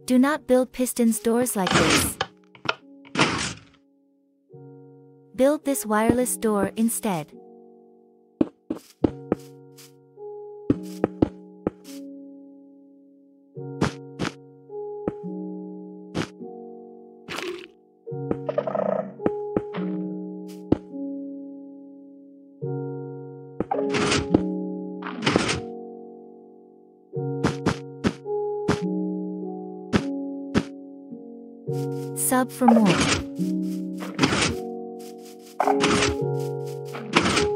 Do not build pistons doors like this. Build this wireless door instead. Sub for more.